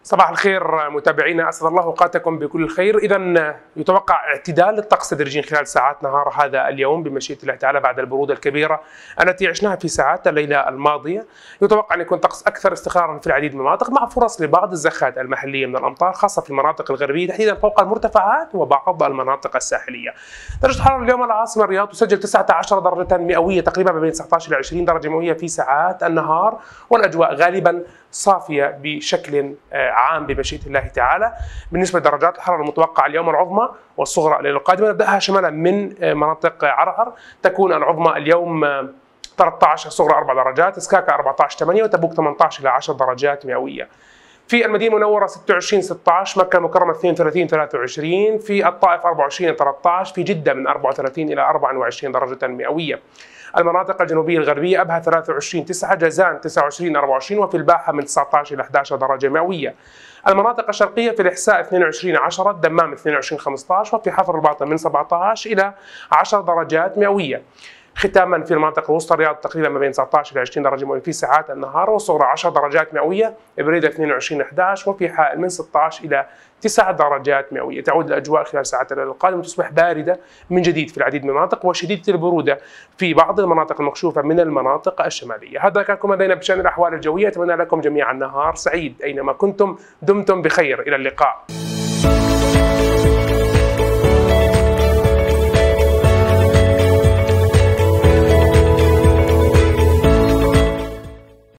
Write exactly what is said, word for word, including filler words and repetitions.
صباح الخير متابعينا، اسعد الله اوقاتكم بكل الخير. اذا يتوقع اعتدال للطقس تدريجيا خلال ساعات نهار هذا اليوم بمشيئه الله تعالى بعد البروده الكبيره التي عشناها في ساعات الليله الماضيه. يتوقع ان يكون طقس اكثر استقرارا في العديد من المناطق مع فرص لبعض الزخات المحليه من الامطار خاصه في المناطق الغربيه تحديدا فوق المرتفعات وبعض المناطق الساحليه. درجه الحراره اليوم العاصمه الرياض تسجل تسعة عشر درجه مئويه تقريبا ما بين تسعة عشر الى عشرين درجه مئويه في ساعات النهار، والاجواء غالبا صافيه بشكل عام بمشيئه الله تعالى. بالنسبه لدرجات الحراره المتوقعه اليوم العظمى والصغرى الليله القادمه نبداها شمالا من مناطق عرعر، تكون العظمى اليوم ثلاثة عشر الصغرى أربع درجات، سكاكا أربعة عشر ثمانية وتبوك ثمانية عشر الى عشر درجات مئوية. في المدينه المنوره ستة وعشرين ستة عشر، مكه المكرمه اثنين وثلاثين ثلاثة وعشرين، في الطائف أربعة وعشرين ثلاثة عشر، في جده من أربعة وثلاثين الى أربعة وعشرين درجه مئويه. المناطق الجنوبيه الغربيه ابها ثلاثة وعشرين تسعة، جازان تسعة وعشرين أربعة وعشرين، وفي الباحه من تسعة عشر الى أحد عشر درجه مئويه. المناطق الشرقيه في الاحساء اثنين وعشرين عشرة، الدمام اثنين وعشرين خمسة عشر، وفي حفر الباطن من سبعة عشر الى عشر درجات مئويه. ختاما في المناطق الوسطى الرياض تقريبا ما بين تسعة عشر الى عشرين درجه مئويه في ساعات النهار، والصغرى عشر درجات مئويه، بريده اثنين وعشرين أحد عشر، وفي حائل من ستة عشر الى تسع درجات مئويه. تعود الاجواء خلال ساعات الليل القادمه تصبح بارده من جديد في العديد من المناطق وشديده البروده في بعض المناطق المكشوفه من المناطق الشماليه. هذا كان كل ما لدينا بشان الاحوال الجويه، اتمنى لكم جميعا نهار سعيد اينما كنتم، دمتم بخير، الى اللقاء.